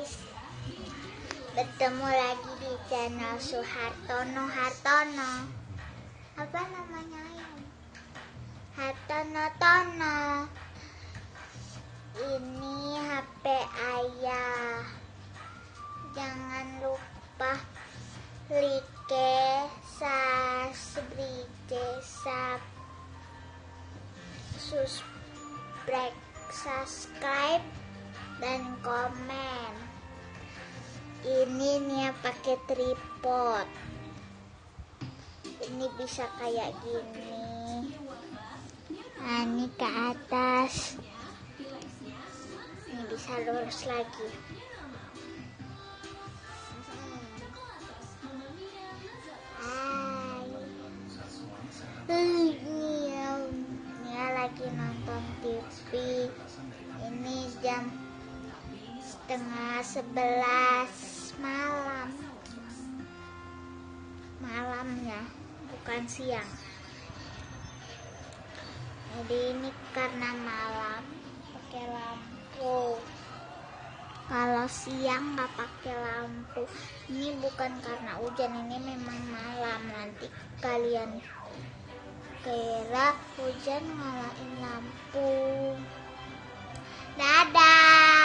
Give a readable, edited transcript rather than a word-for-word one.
guys, bertemu lagi di channel Suhartono Hartono. Apa namanya ya? Hartono Tono. Ini HP ayah. Jangan lupa like, subscribe dan komen. Ini nih pakai tripod. Ini bisa kayak gini. Nah, ini ke atas. Ini bisa lurus lagi. Ini lagi nonton TV. Ini jam 10:30 malamnya, bukan siang. Jadi ini karena malam pakai lampu. Kalau siang nggak pakai lampu. Ini bukan karena hujan, ini memang malam. Nanti kalian kira hujan nyalain lampu. Dadah.